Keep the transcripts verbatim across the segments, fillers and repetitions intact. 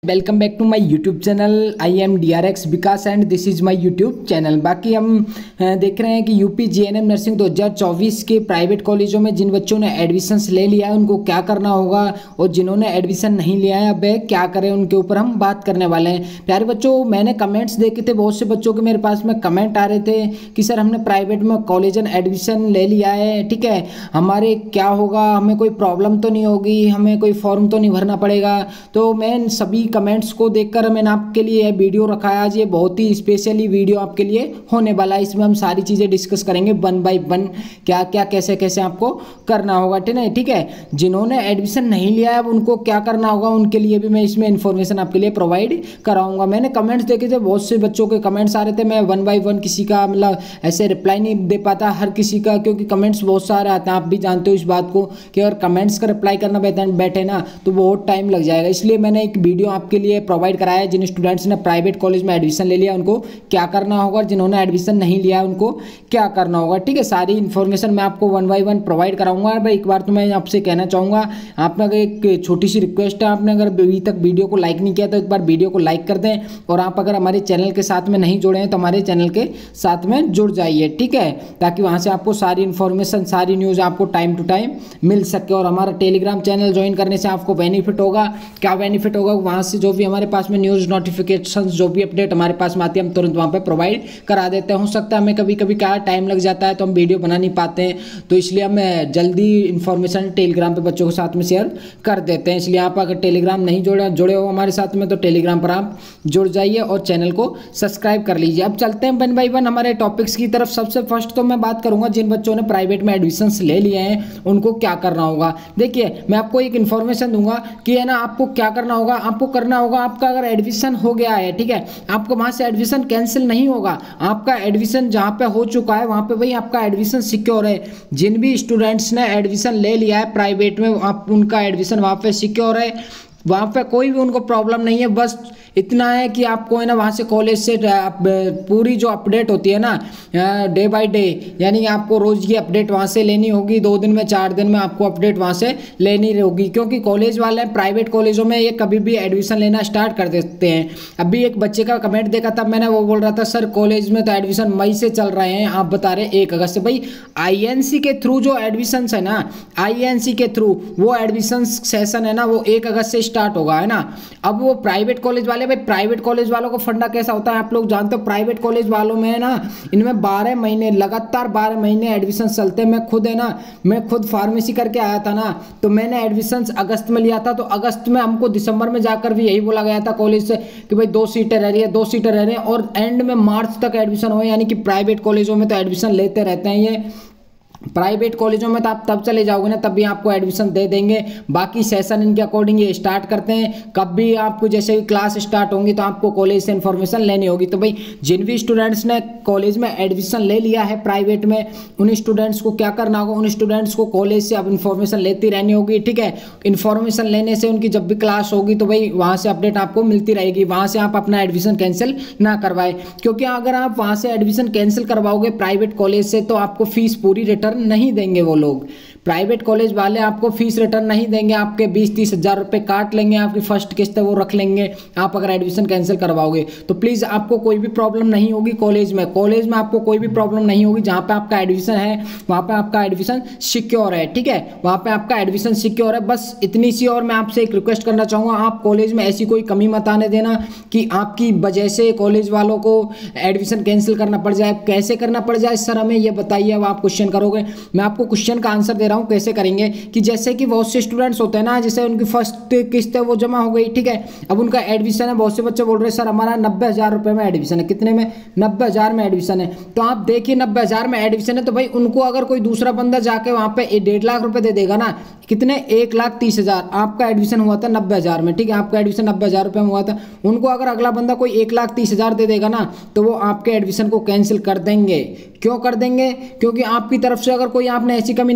Welcome back to my YouTube channel. I am D R X Vikas and this is my YouTube channel. बाकी हम देख रहे हैं कि UP G N M nursing दो हज़ार चौबीस के प्राइवेट कॉलेजों में जिन बच्चों ने एडमिशन्स ले लिया है उनको क्या करना होगा, और जिन्होंने एडमिशन नहीं लिया है अब क्या करें उनके ऊपर हम बात करने वाले हैं। प्यारे बच्चों, मैंने कमेंट्स देखे थे, बहुत से बच्चों के मेरे पास में कमेंट आ रहे थे कि सर हमने प्राइवेट में कॉलेज एडमिशन ले लिया है, ठीक है, हमारे क्या होगा, हमें कोई प्रॉब्लम तो नहीं होगी, हमें कोई फॉर्म तो नहीं भरना पड़ेगा। तो मैं सभी कमेंट्स को देखकर मैंने आपके लिए यह वीडियो रखा है। आज ये बहुत ही स्पेशली वीडियो आपके लिए होने वाला है। इसमें हम सारी चीज़ें डिस्कस करेंगे वन बाय वन, क्या क्या कैसे कैसे आपको करना होगा, ठीक है ठीक है। जिन्होंने एडमिशन नहीं लिया है उनको क्या करना होगा उनके लिए भी मैं इसमें इन्फॉर्मेशन आपके लिए प्रोवाइड कराऊंगा। मैंने कमेंट्स देखे थे, बहुत से बच्चों के कमेंट्स आ रहे थे, मैं वन बाय वन किसी का मतलब ऐसे रिप्लाई नहीं दे पाता हर किसी का, क्योंकि कमेंट्स बहुत सारे आते हैं। आप भी जानते हो इस बात को कि अगर कमेंट्स का रिप्लाई करना बैठे ना तो बहुत टाइम लग जाएगा। इसलिए मैंने एक वीडियो आपके लिए प्रोवाइड कराया है। जिन स्टूडेंट्स ने प्राइवेट कॉलेज में एडमिशन ले लिया उनको क्या करना होगा, और जिन्होंने एडमिशन नहीं लिया उनको क्या करना होगा, ठीक है। सारी इन्फॉर्मेशन मैं आपको वन बाय वन प्रोवाइड कराऊंगा। भाई एक बार तो मैं आपसे कहना चाहूँगा, आपने अगर एक छोटी सी रिक्वेस्ट है, आपने अगर अभी तक वीडियो को लाइक नहीं किया तो एक बार वीडियो को लाइक कर दें, और आप अगर हमारे चैनल के साथ में नहीं जुड़े हैं तो हमारे चैनल के साथ में जुड़ जाइए, ठीक है, ताकि वहाँ से आपको सारी इन्फॉर्मेशन सारी न्यूज़ आपको टाइम टू टाइम मिल सके। और हमारा टेलीग्राम चैनल ज्वाइन करने से आपको बेनिफिट होगा। क्या बेनिफिट होगा, वहाँ से जो भी हमारे पास में न्यूज़ नोटिफिकेशन जो भी अपडेट हमारे पास में आती है हम तुरंत वहाँ पे प्रोवाइड करा देते हैं। हो सकता है हमें कभी कभी क्या टाइम लग जाता है तो हम वीडियो बना नहीं पाते हैं, तो इसलिए हम जल्दी इन्फॉर्मेशन टेलीग्राम पे बच्चों के साथ में शेयर कर देते हैं। इसलिए आप अगर टेलीग्राम नहीं जुड़े जुड़े हो हमारे साथ में तो टेलीग्राम पर आप जुड़ जाइए और चैनल को सब्सक्राइब कर लीजिए। अब चलते हैं वन बाई वन हमारे टॉपिक्स की तरफ। सबसे फर्स्ट तो मैं बात करूंगा जिन बच्चों ने प्राइवेट में एडमिशन्स ले लिए हैं उनको क्या करना होगा। देखिए मैं आपको एक इन्फॉर्मेशन दूंगा कि है ना, आपको क्या करना होगा। आपको करना होगा, आपका अगर एडमिशन हो गया है, ठीक है, आपको वहां से एडमिशन कैंसिल नहीं होगा। आपका एडमिशन जहां पे हो चुका है वहां पे भाई आपका एडमिशन सिक्योर है। जिन भी स्टूडेंट्स ने एडमिशन ले लिया है प्राइवेट में आप उनका एडमिशन वहां पे सिक्योर है, वहां पे कोई भी उनको प्रॉब्लम नहीं है। बस इतना है कि आपको है ना वहाँ से कॉलेज से पूरी जो अपडेट होती है ना डे बाय डे, यानी आपको रोज़ की अपडेट वहाँ से लेनी होगी। दो दिन में चार दिन में आपको अपडेट वहाँ से लेनी होगी, क्योंकि कॉलेज वाले प्राइवेट कॉलेजों में ये कभी भी एडमिशन लेना स्टार्ट कर देते हैं। अभी एक बच्चे का कमेंट देखा था मैंने, वो बोल रहा था सर कॉलेज में तो एडमिशन मई से चल रहे हैं, आप बता रहे एक अगस्त से। भाई आई एन सी के थ्रू जो एडमिशन है ना, आई एन सी के थ्रू वो एडमिशन सेशन है ना वो एक अगस्त से स्टार्ट होगा, है ना। अब वो प्राइवेट कॉलेज वाले, भाई प्राइवेट कॉलेज वालों को फंडा कैसा होता है आप लोग जानते हो। प्राइवेट कॉलेज वालों में ना इनमें बारह महीने लगातार बारह महीने एडमिशन चलते हैं। मैं खुद है ना, मैं खुद फार्मेसी करके आया था ना, तो मैंने एडमिशन अगस्त में लिया था, तो अगस्त में हमको दिसंबर में जाकर भी यही बोला गया था कॉलेज से कि भाई दो सीटें रह रही है दो सीटें रह रही है, और एंड में मार्च तक एडमिशन हुए। यानी कि प्राइवेट कॉलेजों में तो एडमिशन लेते रहते हैं ये। प्राइवेट कॉलेजों में तो आप तब चले जाओगे ना तब भी आपको एडमिशन दे देंगे। बाकी सेशन इनके अकॉर्डिंग ये स्टार्ट करते हैं। कब भी आपको जैसे ही क्लास स्टार्ट होंगी तो आपको कॉलेज से इन्फॉर्मेशन लेनी होगी। तो भाई जिन भी स्टूडेंट्स ने कॉलेज में एडमिशन ले लिया है प्राइवेट में, उन स्टूडेंट्स को क्या करना होगा, उन स्टूडेंट्स को कॉलेज से अब इन्फॉर्मेशन लेती रहनी होगी, ठीक है। इन्फॉर्मेशन लेने से उनकी जब भी क्लास होगी तो भाई वहाँ से अपडेट आपको मिलती रहेगी। वहाँ से आप अपना एडमिशन कैंसिल ना करवाएं, क्योंकि अगर आप वहाँ से एडमिशन कैंसिल करवाओगे प्राइवेट कॉलेज से तो आपको फीस पूरी रिटर्न नहीं देंगे वो लोग। प्राइवेट कॉलेज वाले आपको फीस रिटर्न नहीं देंगे, आपके बीस तीस हजार रुपए काट लेंगे, आपकी फर्स्ट किस्त है वो रख लेंगे आप अगर एडमिशन कैंसिल करवाओगे। तो प्लीज़ आपको कोई भी प्रॉब्लम नहीं होगी कॉलेज में। कॉलेज में आपको कोई भी प्रॉब्लम नहीं होगी। जहाँ पे आपका एडमिशन है वहाँ पे आपका एडमिशन सिक्योर है, ठीक है, वहाँ पे आपका एडमिशन सिक्योर है। बस इतनी सी और मैं आपसे एक रिक्वेस्ट करना चाहूँगा, आप कॉलेज में ऐसी कोई कमी मत आने देना कि आपकी वजह से कॉलेज वालों को एडमिशन कैंसिल करना पड़ जाए। कैसे करना पड़ जाए सर हमें ये बताइए। अब आप क्वेश्चन करोगे, मैं आपको क्वेश्चन का आंसर दे रहा हूँ कैसे करेंगे। कि जैसे कि बहुत से स्टूडेंट्स होते हैं ना, जैसे उनकी फर्स्ट किस्त है वो जमा हो गई, ठीक है, अब उनका एडमिशन है। बहुत से बच्चे बोल रहे हैं सर हमारा नब्बे हजार रुपए में एडमिशन है। कितने में? नब्बे हजार में एडमिशन है। तो आप देखिए नब्बे हजार में एडमिशन है तो भाई उनको अगर कोई दूसरा बंदा जाके वहां पे डेढ़ लाख रुपए दे देगा ना, कितने, एक लाख तीस हजार। आपका एडमिशन हुआ था नब्बे हजार में, ठीक है, आपका एडमिशन नब्बे हजार रुपए में हुआ था। उनको अगर अगला बंदा कोई एक लाख तीस हजार दे देगा ना तो वो आपके एडमिशन को कैंसिल कर देंगे। क्यों कर देंगे? क्योंकि आपकी तरफ से अगर कोई आपने ऐसी कमी निकाल दी ना,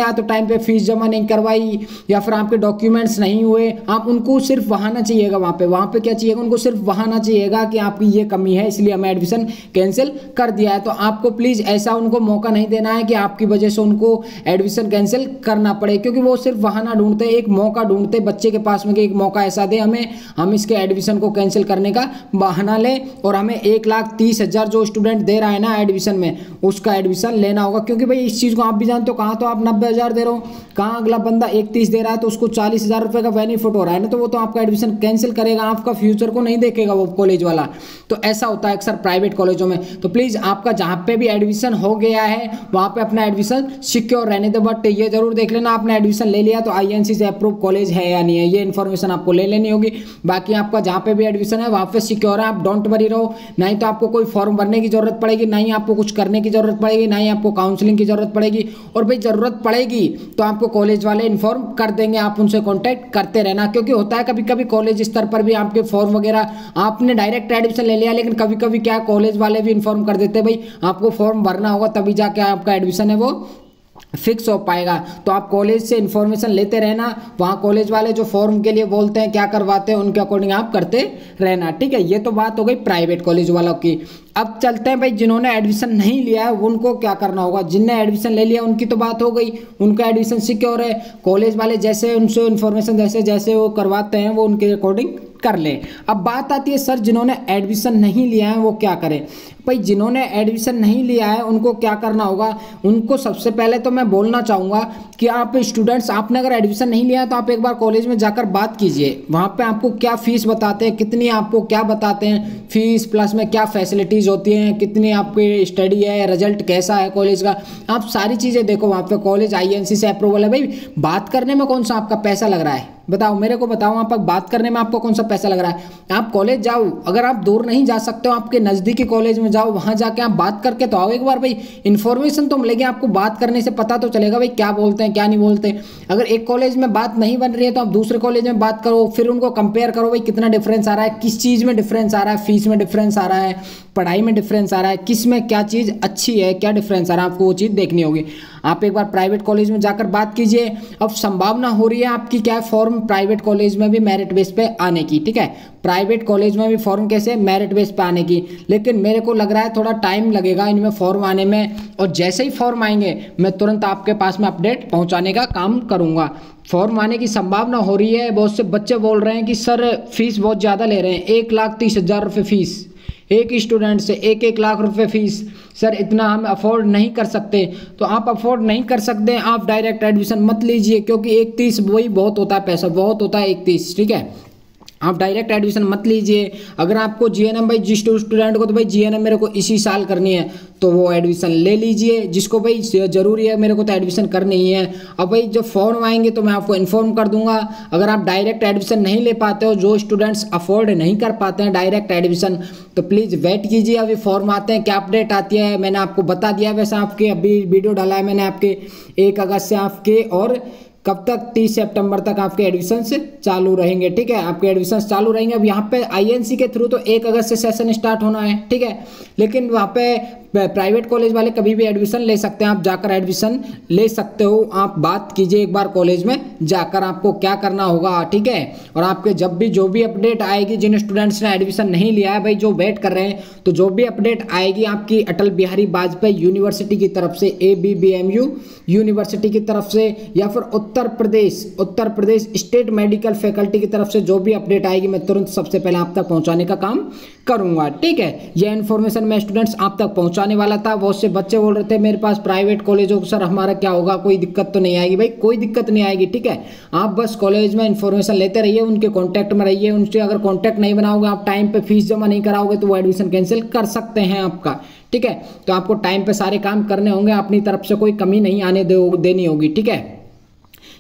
या तो टाइम पे फीस जमा नहीं करवाई या फिर आपके डॉक्यूमेंट्स नहीं हुए, आप उनको सिर्फ वहां चाहिएगा, वहां पे वहां पे क्या चाहिएगा, उनको सिर्फ वहां चाहिएगा कि आपकी ये कमी है इसलिए हमें एडमिशन कैंसिल कर दिया है। तो आपको प्लीज ऐसा उनको मौका नहीं देना है कि आपकी वजह से उनको एडमिशन कैंसिल करना पड़े, क्योंकि वो सिर्फ बहाना ढूंढते, एक मौका ढूंढते बच्चे के पास में कि एक मौका ऐसा दे हमें, हम इसके एडमिशन को कैंसिल करने का बहाना ले और हमें एक लाख तीस हजार जो स्टूडेंट दे रहा है ना एडमिशन में, उसका एडमिशन लेना होगा। क्योंकि भाई इस चीज को आप भी जानते हो, कहाँ तो आप नब्बे हजार दे रहे हो, कहाँ अगला बंदा इकतीस दे रहा है तो उसको चालीस हजार रुपए का बेनिफिट हो रहा है ना, तो वो तो आपका एडमिशन कैंसिल करेगा, आपका फ्यूचर को नहीं देखेगा वो कॉलेज वाला। तो ऐसा होता है अक्सर प्राइवेट कॉलेजों में। तो प्लीज आपका जहां पे भी एडमिशन हो गया है वहां पे अपना एडमिशन सिक्योर रहने दो, बट ये जरूर देख लेना आपने एडमिशन ले लिया तो आईएनसी से अप्रूव कॉलेज है या नहीं है, ये इन्फॉर्मेशन आपको ले लेनी होगी। बाकी आपका जहां पे भी एडमिशन है वहां पे सिक्योर है, आप डोंट वरी रहो। नहीं तो आपको कोई फॉर्म भरने की जरूरत पड़ेगी, नहीं आपको कुछ करने की जरूरत पड़ेगी, नहीं आपको काउंसलिंग की जरूरत पड़ेगी, और भाई जरूरत पड़ेगी तो आपको कॉलेज वाले इन्फॉर्म कर देंगे, आप उनसे कॉन्टैक्ट करते रहना। क्योंकि होता है कभी कभी कॉलेज स्तर पर भी आपके फॉर्म वगैरह, आपने डायरेक्ट एडमिशन ले लिया लेकिन कभी कभी क्या कॉलेज वाले भी इन्फॉर्म कर देते हैं भाई आपको फॉर्म भरना होगा तभी जाके आपका एडमिशन है वो फिक्स हो पाएगा। तो आप कॉलेज से इन्फॉर्मेशन लेते रहना, वहाँ कॉलेज वाले जो फॉर्म के लिए बोलते हैं क्या करवाते हैं उनके अकॉर्डिंग आप करते रहना, ठीक है। ये तो बात हो गई प्राइवेट कॉलेज वालों की। अब चलते हैं भाई जिन्होंने एडमिशन नहीं लिया है उनको क्या करना होगा। जिनने एडमिशन ले लिया उनकी तो बात हो गई, उनका एडमिशन सिक्योर है, कॉलेज वाले जैसे उनसे इन्फॉर्मेशन जैसे जैसे वो करवाते हैं वो उनके अकॉर्डिंग कर ले। अब बात आती है सर जिन्होंने एडमिशन नहीं लिया है वो क्या करें। भाई जिन्होंने एडमिशन नहीं लिया है उनको क्या करना होगा, उनको सबसे पहले तो मैं बोलना चाहूँगा कि आप स्टूडेंट्स, आपने अगर एडमिशन नहीं लिया है तो आप एक बार कॉलेज में जाकर बात कीजिए, वहाँ पे आपको क्या फीस बताते हैं, कितनी आपको क्या बताते हैं फीस, प्लस में क्या फैसिलिटीज़ होती हैं, कितनी आपकी स्टडी है, रिजल्ट कैसा है कॉलेज का, आप सारी चीज़ें देखो। वहाँ पे कॉलेज आईएनसी से अप्रूवल है, भाई बात करने में कौन सा आपका पैसा लग रहा है, बताओ मेरे को बताओ, आप बात करने में आपको कौन सा पैसा लग रहा है। आप कॉलेज जाओ, अगर आप दूर नहीं जा सकते हो आपके नज़दीकी कॉलेज में जाओ, वहाँ जाके आप बात करके तो आओ एक बार, भाई इन्फॉर्मेशन तो मिलेगी आपको, बात करने से पता तो चलेगा भाई क्या बोलते हैं क्या नहीं बोलते। अगर एक कॉलेज में बात नहीं बन रही है तो आप दूसरे कॉलेज में बात करो, फिर उनको कंपेयर करो भाई कितना डिफरेंस आ रहा है, किस चीज़ में डिफरेंस आ रहा है, फीस में डिफरेंस आ रहा है, पढ़ाई में डिफरेंस आ रहा है, किस में क्या चीज़ अच्छी है, क्या डिफरेंस आ रहा है, आपको वो चीज़ देखनी होगी। आप एक बार प्राइवेट कॉलेज में जाकर बात कीजिए। अब संभावना हो रही है आपकी क्या है, फॉर्म प्राइवेट कॉलेज में भी मेरिट बेस पे आने की, ठीक है, प्राइवेट कॉलेज में भी फॉर्म कैसे मेरिट बेस पे आने की, लेकिन मेरे को लग रहा है थोड़ा टाइम लगेगा इनमें फॉर्म आने में, और जैसे ही फॉर्म आएंगे मैं तुरंत आपके पास में अपडेट पहुंचाने का काम करूंगा। फॉर्म आने की संभावना हो रही है, बहुत से बच्चे बोल रहे हैं कि सर फीस बहुत ज़्यादा ले रहे हैं, एक लाख तीस हज़ार रुपये फीस एक स्टूडेंट से, एक एक लाख रुपए फीस, सर इतना हम अफोर्ड नहीं कर सकते। तो आप अफोर्ड नहीं कर सकते, आप डायरेक्ट एडमिशन मत लीजिए, क्योंकि एक तीस वही बहुत होता है, पैसा बहुत होता है एक तीस, ठीक है। आप डायरेक्ट एडमिशन मत लीजिए। अगर आपको जीएनएम भाई जिस स्टूडेंट को तो भाई जीएनएम मेरे को इसी साल करनी है तो वो एडमिशन ले लीजिए, जिसको भाई जरूरी है मेरे को तो एडमिशन करनी ही है। अब भाई जब फॉर्म आएंगे तो मैं आपको इन्फॉर्म कर दूंगा। अगर आप डायरेक्ट एडमिशन नहीं ले पाते हो, जो स्टूडेंट्स अफोर्ड नहीं कर पाते हैं डायरेक्ट एडमिशन, तो प्लीज़ वेट कीजिए, अभी फॉर्म आते हैं, क्या अपडेट आती है मैंने आपको बता दिया। वैसे आपके अभी वीडियो डाला है मैंने आपके एक अगस्त से आपके, और कब तक तीस सितंबर तक आपके एडमिशन्स चालू रहेंगे, ठीक है, आपके एडमिशन्स चालू रहेंगे। अब यहाँ पे आईएनसी के थ्रू तो एक अगस्त से सेशन स्टार्ट होना है, ठीक है, लेकिन वहाँ पे प्राइवेट कॉलेज वाले कभी भी एडमिशन ले सकते हैं, आप जाकर एडमिशन ले सकते हो। आप बात कीजिए एक बार कॉलेज में जाकर आपको क्या करना होगा, ठीक है। और आपके जब भी जो भी अपडेट आएगी, जिन स्टूडेंट्स ने एडमिशन नहीं लिया है भाई जो वेट कर रहे हैं, तो जो भी अपडेट आएगी आपकी अटल बिहारी वाजपेयी यूनिवर्सिटी की तरफ से, A B B M U university की तरफ से, या फिर Uttar Pradesh Uttar Pradesh state medical faculty की तरफ से जो भी अपडेट आएगी मैं तुरंत सबसे पहले आप तक पहुंचाने का काम करूंगा, ठीक है। यह इन्फॉर्मेशन मैं स्टूडेंट्स आप तक पहुंचाने वाला था। बहुत से बच्चे बोल रहे थे मेरे पास प्राइवेट कॉलेज हो सर, हमारा क्या होगा, कोई दिक्कत तो नहीं आएगी। भाई कोई दिक्कत नहीं आएगी, ठीक है। आप बस कॉलेज में इन्फॉर्मेशन लेते रहिए, उनके कॉन्टैक्ट में रहिए। उनसे अगर कॉन्टैक्ट नहीं बनाओगे, आप टाइम पे फीस जमा नहीं कराओगे तो वो एडमिशन कैंसिल कर सकते हैं आपका, ठीक है। तो आपको टाइम पे सारे काम करने होंगे, अपनी तरफ से कोई कमी नहीं आने देनी होगी, ठीक है।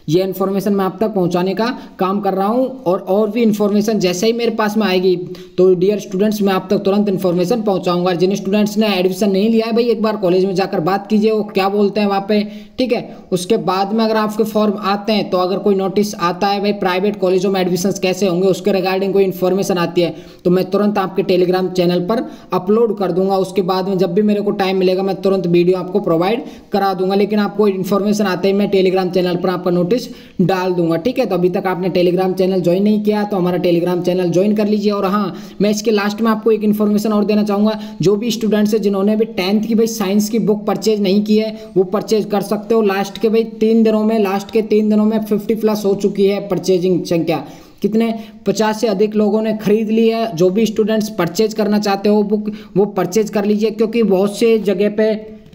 ये इन्फॉर्मेशन मैं आप तक पहुंचाने का काम कर रहा हूं। और और भी इन्फॉर्मेशन जैसे ही मेरे पास में आएगी तो डियर स्टूडेंट्स मैं आप तक तुरंत इन्फॉर्मेशन पहुंचाऊंगा। जिन स्टूडेंट्स ने एडमिशन नहीं लिया है भाई, एक बार कॉलेज में जाकर बात कीजिए वो क्या बोलते हैं वहाँ पे, ठीक है। उसके बाद में अगर आपके फॉर्म आते हैं तो अगर कोई नोटिस आता है भाई प्राइवेट कॉलेजों में एडमिशन कैसे होंगे, उसके रिगार्डिंग कोई इन्फॉर्मेशन आती है तो मैं तुरंत आपके टेलीग्राम चैनल पर अपलोड कर दूंगा। उसके बाद में जब भी मेरे को टाइम मिलेगा मैं तुरंत वीडियो आपको प्रोवाइड करा दूंगा। लेकिन आपको इन्फॉर्मेशन आते ही मैं टेलीग्राम चैनल पर आपका नोटिस डाल दूंगा, ठीक है। तो अभी तक आपने टेलीग्राम चैनल ज्वाइन नहीं किया तो हमारा टेलीग्राम चैनल ज्वाइन कर लीजिए। और हाँ, मैं इसके लास्ट में आपको एक इन्फॉर्मेशन और देना चाहूँगा, जो भी स्टूडेंट्स है जिन्होंने भी टेंथ की भाई साइंस की बुक परचेज नहीं की है वो परचेज कर सकते हो। लास्ट के भाई तीन दिनों में लास्ट के तीन दिनों में फिफ्टी प्लस हो चुकी है परचेजिंग संख्या। कितने पचास से अधिक लोगों ने खरीद ली है। जो भी स्टूडेंट्स परचेज करना चाहते हो बुक वो परचेज कर लीजिए, क्योंकि बहुत से जगह पे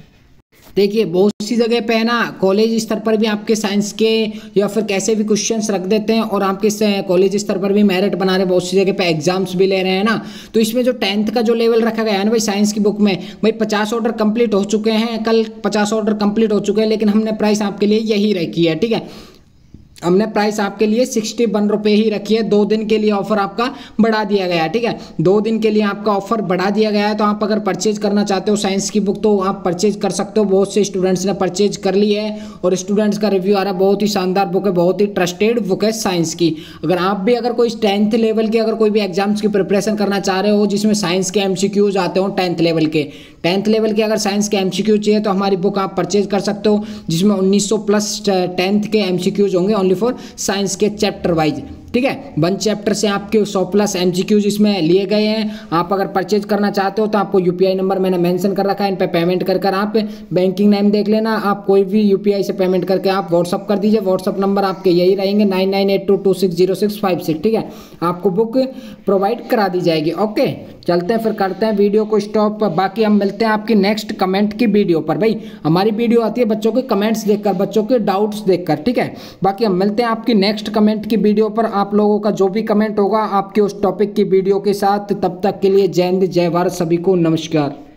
देखिए बहुत सी जगह पे है ना कॉलेज स्तर पर भी आपके साइंस के या फिर कैसे भी क्वेश्चंस रख देते हैं और आपके कॉलेज स्तर पर भी मेरिट बना रहे, बहुत सी जगह पे एग्जाम्स भी ले रहे हैं ना। तो इसमें जो टेंथ का जो लेवल रखा गया है ना भाई साइंस की बुक में, भाई पचास ऑर्डर कंप्लीट हो चुके हैं, कल पचास ऑर्डर कंप्लीट हो चुके हैं, लेकिन हमने प्राइस आपके लिए यही रखी है, ठीक है। हमने प्राइस आपके लिए सिक्सटी वन रुपये ही रखी है। दो दिन के लिए ऑफर आपका बढ़ा दिया गया है, ठीक है। दो दिन के लिए आपका ऑफर बढ़ा दिया गया है। तो आप अगर परचेज करना चाहते हो साइंस की बुक तो आप परचेज कर सकते हो। बहुत से स्टूडेंट्स ने परचेज कर ली है और स्टूडेंट्स का रिव्यू आ रहा है बहुत ही शानदार बुक है, बहुत ही ट्रस्टेड बुक है साइंस की। अगर आप भी अगर कोई टेंथ लेवल के अगर कोई भी एग्जाम्स की प्रिपरेशन करना चाह रहे हो जिसमें साइंस के एमसीक्यूज आते हो टेंथ लेवल के टेंथ लेवल के अगर साइंस के एमसीक्यू चाहिए तो हमारी बुक आप परचेज कर सकते हो, जिसमें उन्नीस सौ प्लस टेंथ के एमसीक्यूज होंगे ओनली फॉर साइंस के चैप्टर वाइज, ठीक है। वन चैप्टर से आपके सौ प्लस एमसीक्यूज इसमें लिए गए हैं। आप अगर परचेज करना चाहते हो तो आपको यूपीआई नंबर मैंने मेंशन कर रखा है, इन पे पेमेंट कर कर आप बैंकिंग नेम देख लेना। आप कोई भी यूपीआई से पेमेंट करके आप व्हाट्सअप कर दीजिए। व्हाट्सअप नंबर आपके यही रहेंगे nine nine eight two two six zero six five six, ठीक है। आपको बुक प्रोवाइड करा दी जाएगी। ओके, चलते हैं फिर करते हैं वीडियो को स्टॉप। बाकी हम मिलते हैं आपकी नेक्स्ट कमेंट की वीडियो पर। भाई हमारी वीडियो आती है बच्चों के कमेंट्स देखकर, बच्चों के डाउट्स देखकर, ठीक है। बाकी हम मिलते हैं आपकी नेक्स्ट कमेंट की वीडियो पर। आप लोगों का जो भी कमेंट होगा आपके उस टॉपिक की वीडियो के साथ। तब तक के लिए जय हिंद जय भारत, सभी को नमस्कार।